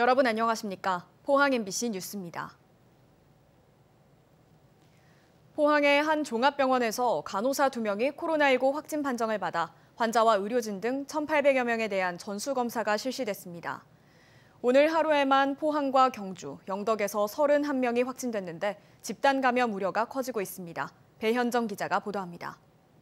여러분 안녕하십니까? 포항 MBC 뉴스입니다. 포항의 한 종합병원에서 간호사 2명이 코로나19 확진 판정을 받아 환자와 의료진 등 1,800여 명에 대한 전수검사가 실시됐습니다. 오늘 하루에만 포항과 경주, 영덕에서 31명이 확진됐는데 집단 감염 우려가 커지고 있습니다. 배현정 기자가 보도합니다.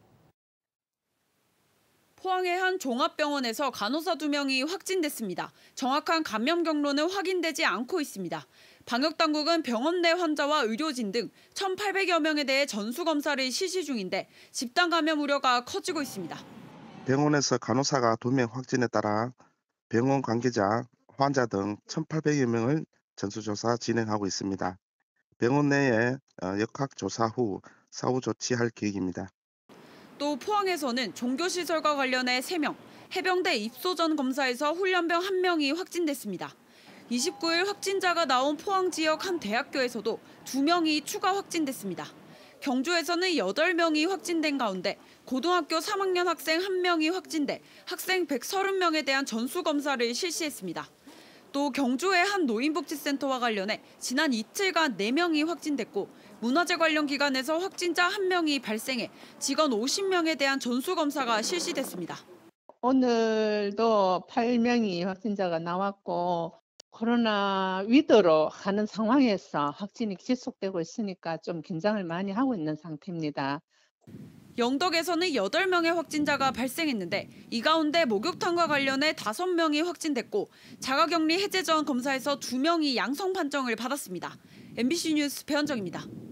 포항의 한 종합병원에서 간호사 2명이 확진됐습니다. 정확한 감염 경로는 확인되지 않고 있습니다. 방역당국은 병원 내 환자와 의료진 등 1,800여 명에 대해 전수검사를 실시 중인데 집단 감염 우려가 커지고 있습니다. 병원에서 간호사가 2명 확진에 따라 병원 관계자, 환자 등 1,800여 명을 전수조사 진행하고 있습니다. 병원 내에 역학조사 후 사후 조치할 계획입니다. 또 포항에서는 종교시설과 관련해 3명, 해병대 입소 전 검사에서 훈련병 1명이 확진됐습니다. 29일 확진자가 나온 포항 지역 한 대학교에서도 2명이 추가 확진됐습니다. 경주에서는 8명이 확진된 가운데 고등학교 3학년 학생 1명이 확진돼 학생 130명에 대한 전수검사를 실시했습니다. 또 경주의 한 노인복지센터와 관련해 지난 이틀간 4명이 확진됐고 문화재 관련 기관에서 확진자 1명이 발생해 직원 50명에 대한 전수검사가 실시됐습니다. 오늘도 8명이 확진자가 나왔고 코로나 위드로 가는 상황에서 확진이 지속되고 있으니까 좀 긴장을 많이 하고 있는 상태입니다. 영덕에서는 8명의 확진자가 발생했는데 이 가운데 목욕탕과 관련해 5명이 확진됐고 자가격리 해제 전 검사에서 2명이 양성 판정을 받았습니다. MBC 뉴스 배현정입니다.